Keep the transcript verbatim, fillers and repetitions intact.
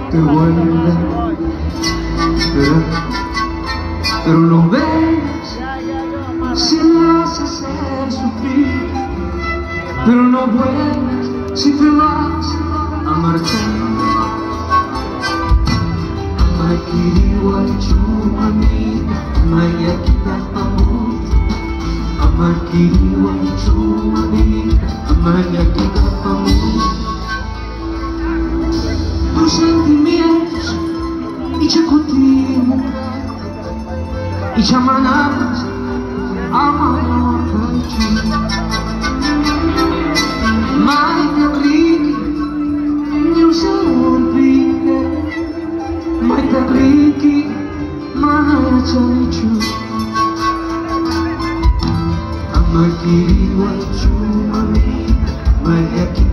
te vuelve, pero, pero no ves si me haces hacer sufrir, pero no vuelves si te vas a marchar. Makiriwa cuma minta maya kita pamut. Makiriwa cuma minta maya kita pamut. Tus sentimientos y ya contigo y ya manabas amor pecho. Mai Enrique não se olvide. Mai Enrique mai chachu. Makiriwa cuma minta maya kita